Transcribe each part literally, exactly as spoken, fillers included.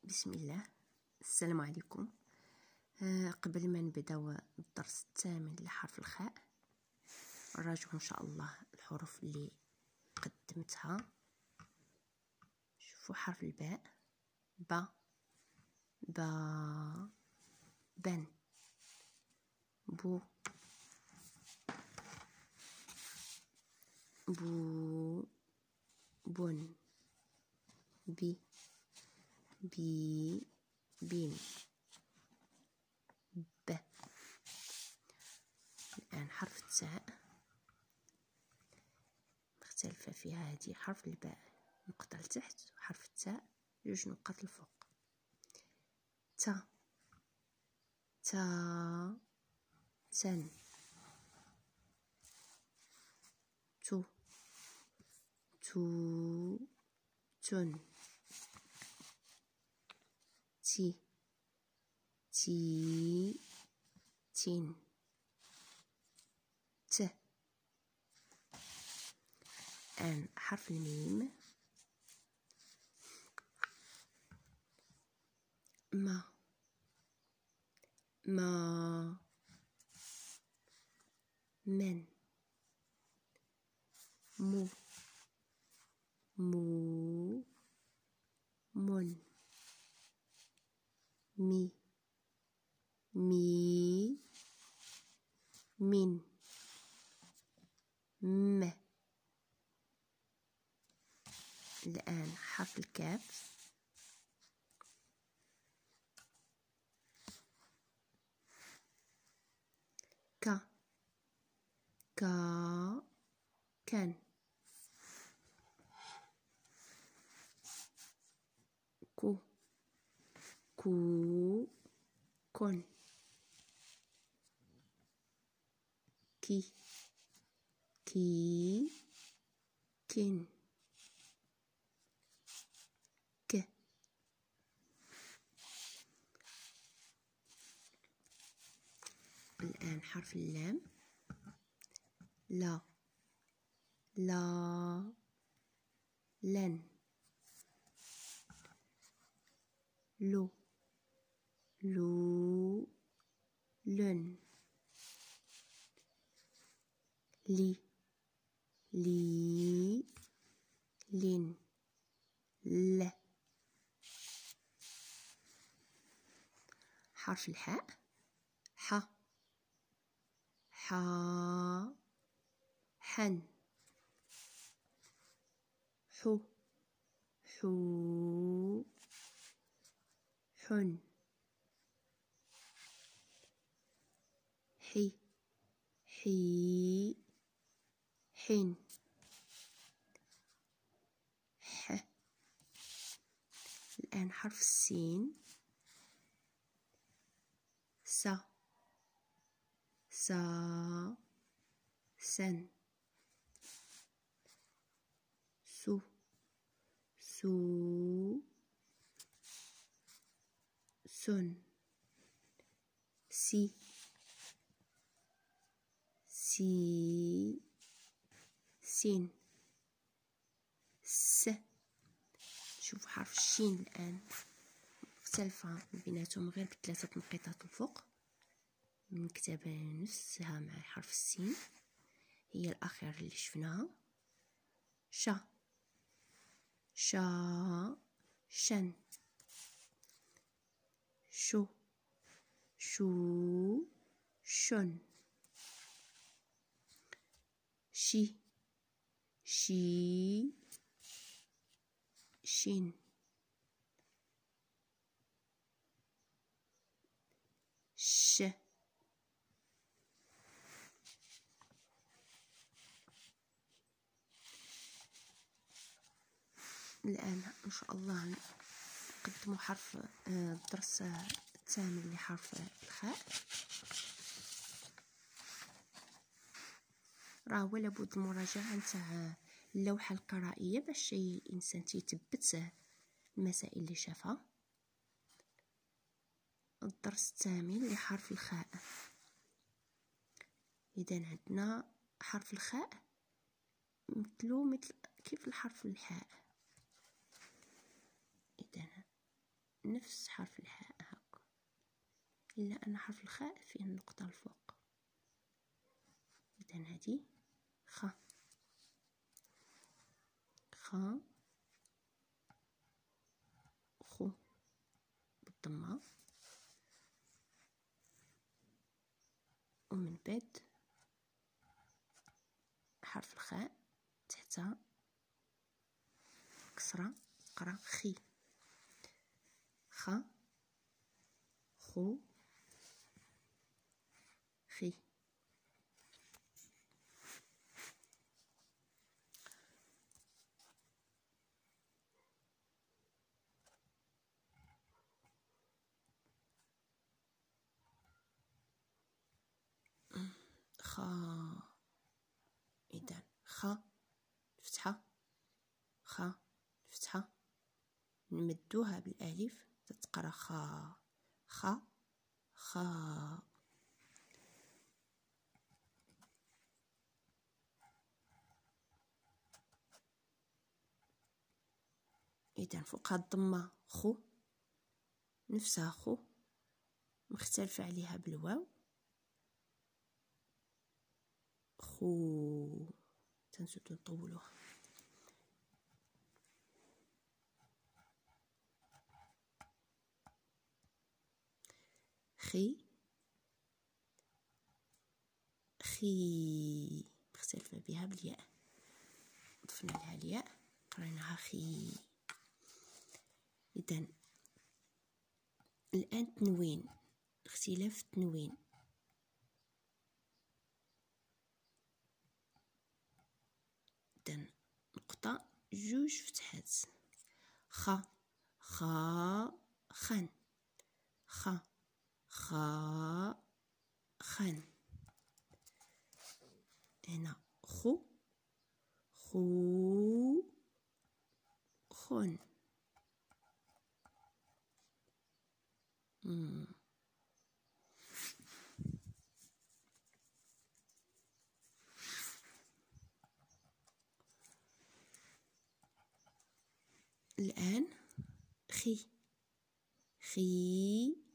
بسم الله. السلام عليكم. آه قبل ما نبداو الدرس الثامن لحرف الخاء نراجعوا ان شاء الله الحروف اللي قدمتها. شوفوا حرف الباء: با با بن بو بو بن بي بي بين ب. الآن حرف التاء مختلفة فيها. هذه حرف الباء نقطة لتحت، وحرف التاء جوج نقاط لفوق. تا تا تن تو تو تن تي تي تين ت. الآن حرف الميم: ما ما من مو مو من مي مي من م. الآن حرف الكاف: ك كا كان كو كو كن كي كي كن ك. الآن حرف اللام: لا لا لن لو لو لن لي لي لن ل. حرف الحاء: ح حا حن حو حو حن حي حي حن ح. الآن حرف السين: س سا سن سو سو سن سي سي سين س. شوفوا حرف الشين الآن مختلفة بيناتهم غير بثلاثة نقيطات الفوق. نكتبها نفسها مع حرف السين، هي الأخيرة اللي شفناها. شا شا شن شو شو شن شي شي شين ش. الآن إن شاء الله نقدموا حرف الدرس الثامن لحرف الخاء. راه ولا بد المراجعة نتاع اللوحة القرائية باش الإنسان تيثبت المسائل اللي شافها. الدرس الثامن لحرف الخاء. إذا عندنا حرف الخاء مثلو مثل كيف الحرف الحاء. إذا نفس حرف الحاء هكا، إلا أن حرف الخاء فيه النقطة الفوق. إذن هذه خ خ خو بالضمة، ومن بعد حرف الخاء تحتها كسرة قرا خي خ خو خي. خ إذن خ فتحة خ فتحة نمدوها بالألف تتقرا خ خ خ. إذن فوق هاد الضمة خو نفسها خو مختلفة عليها بالواو خو، تنزيدو نطولوها. خي خي مختلفة بها بالياء، ضفنا لها الياء قريناها خي. إذن الآن تنوين، اختلاف التنوين. إذن نقطة جوج فتحات خ خا خن خ خا خن. هنا خو خو خن. مم. الآن خي خي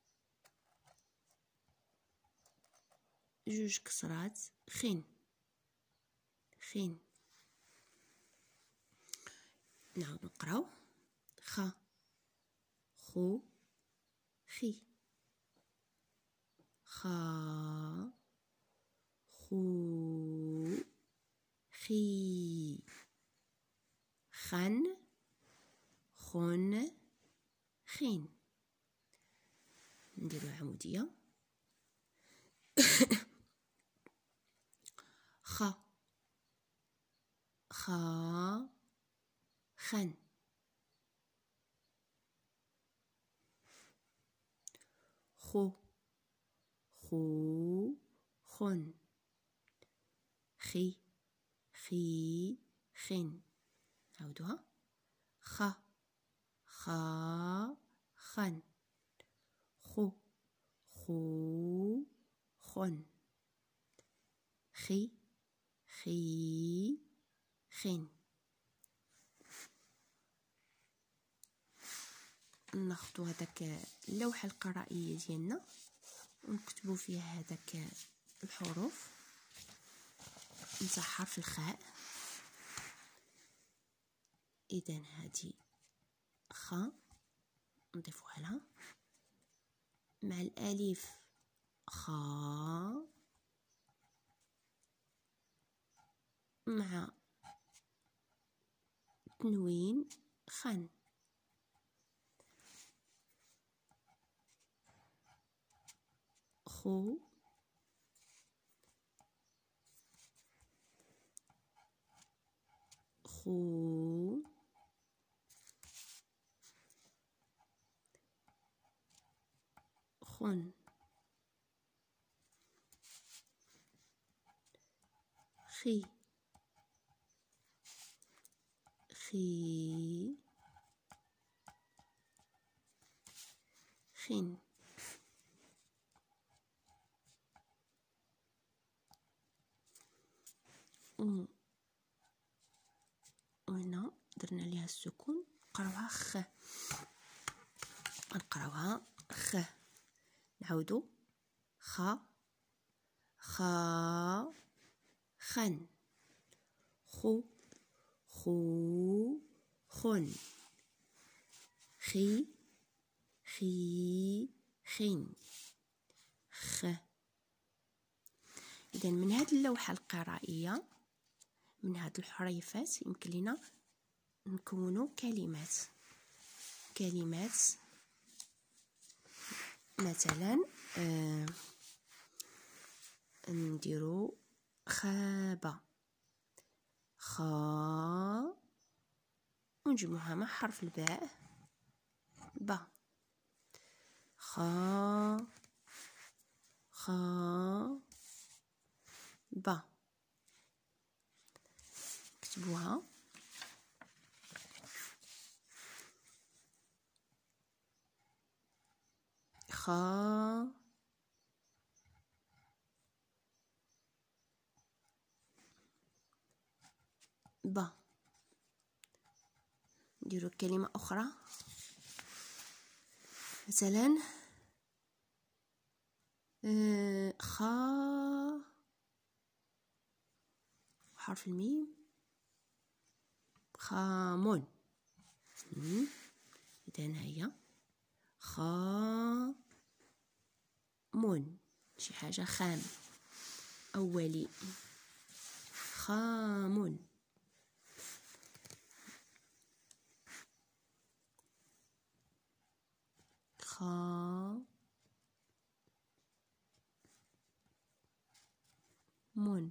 جوج كسرات خين خين. نعاود نقراو خ خو خي خا خو خي خن خن خين. نديرو عمودية خ خا خن خو خو خن خي خي خن. عاودوها خ خا خن خو خو خن خي خي خن. ناخدو هذاك اللوحة القرائية ديالنا ونكتبو فيها هذاك الحروف نتاع حرف الخاء. إذن هذه خ نضيفوها لها مع الألف خا مع تنوين خن خو خو خن خي خي خن. وهنا درنا ليها السكون قراوها خ. نقراوها خ، نعاودو خ خا خن، خو خو خن، خي خي خن، خ. إذا من هذه اللوحة القرائية، من هذه الحريفات، يمكن لنا نكونوا كلمات كلمات مثلا آه نديرو خاب، خا، ونجمعها مع حرف الباء با، خا خا با. نكتبوها خا با. نديرو كلمة أخرى مثلا آه خا، حرف الميم، خامون. إذا هي خامون، شي حاجة خام أولي، خام. خا مون.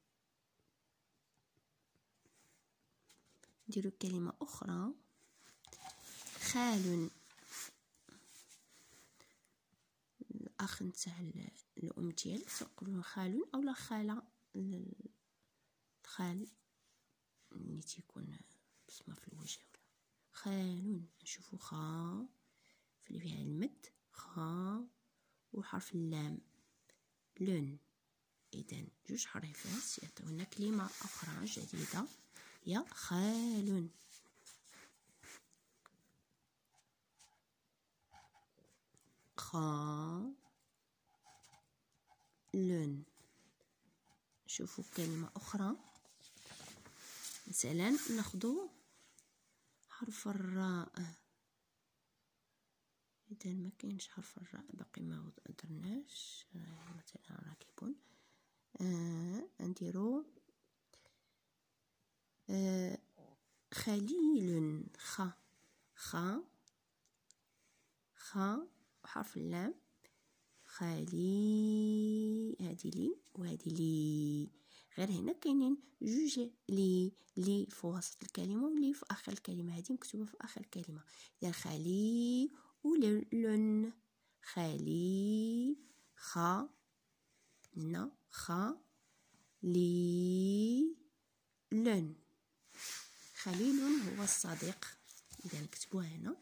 نديرو كلمة أخرى خال، الأخ نتاع الأم ديالك تقولون خال أولا خالة، الخال اللي تيكون بسمة في الوجه ولا خال. نشوفو خا في اللي فيها المد، خا وحرف اللام لون. إذا جوج حريفات يعطيونا كلمة أخرى جديدة هي خال. خا لون. نشوفو كلمة أخرى مثلا ناخدو حرف الراء. إذا ما كاينش حرف الراء باقي ما درناش، مثلا راكبون، آه نديرو آه خليل، خا خا خا وحرف اللام، خلي، هادي لي وهادي لي، غير هنا كاينين جوج لي، لي في وسط الكلمة ولي في آخر الكلمة، هادي مكتوبة في آخر الكلمة. إذا خلي ولن، خلي خا نا خا لي لن، خليل هو الصديق. إذا نكتبوها هنا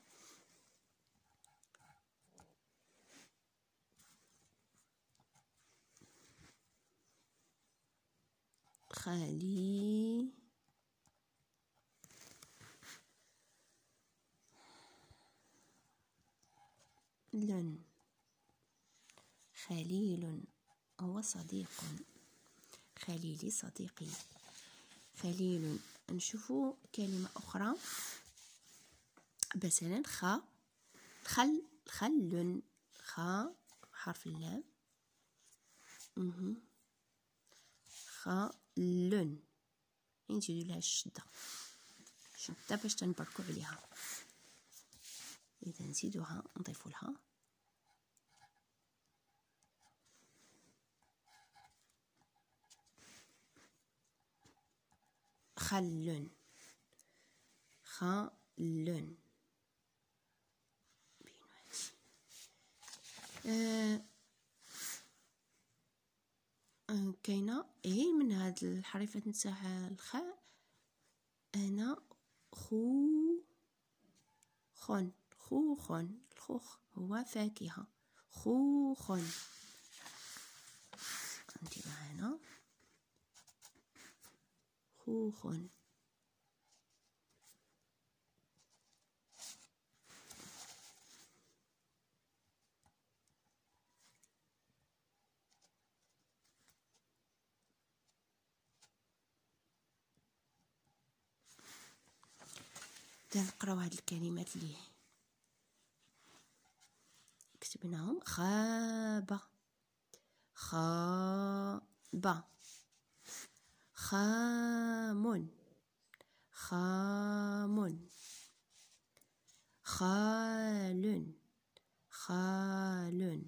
خلي لن، خليل هو صديق، خليلي صديقي، خليل. نشوفوا كلمة أخرى مثلا خا، خل، خل، خا حرف اللام، خلن، نزيدو لها الشدة، شدة باش تنبركو عليها. إذا نزيدوها نضيفو لها خلن، خلن. آه آه كاينه ايه من هاد الحريفات نتاع الخاء انا خو خن، خوخن، الخوخ هو فاكهة، خوخن. نديرها هنا خوخن. نقراو هاد الكلمات اللي كتبناهم. خاب، خاب، خام، خام، خال، خال،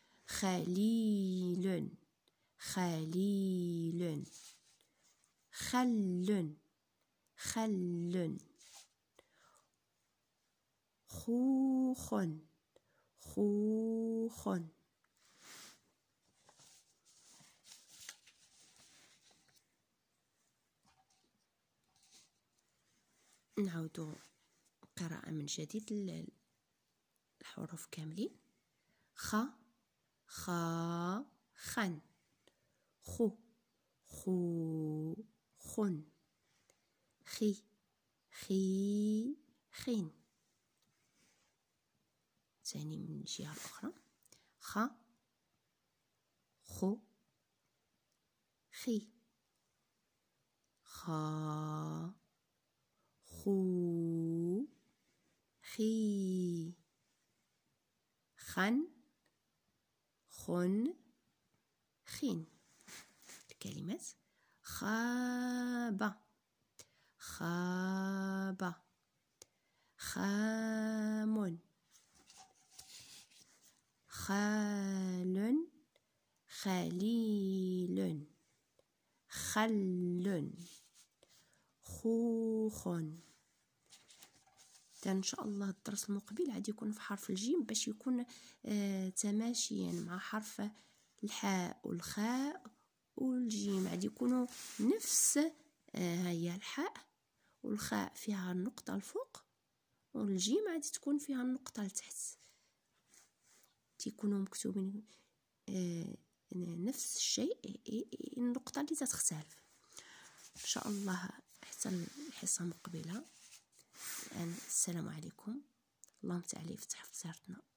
خليل، خليل، خل، خل، خوخ، خوخ. نعاودو قراءة من جديد الحروف كاملين. خ، خا، خن، خو، خو، خن، خي، خي، خين. ثاني من الجهة الأخرى. خ، خو، خي، خا، خو، خي، خن، خن، خين. الكلمات: خاب، خاب، خام، خال، خليل، خل، خوخ. ان شاء الله الدرس المقبل غادي يكون في حرف الجيم باش يكون آه تماشيا مع حرف الحاء والخاء والجيم، غادي يكونوا نفس آه هي الحاء والخاء فيها النقطة الفوق والجيم غادي تكون فيها النقطة لتحت، تيكونوا مكتوبين آه نفس الشيء، النقطة اللي تتختلف. ان شاء الله حتى الحصة المقبلة. الآن السلام عليكم، اللهم تعالى يفتح في زيارتنا.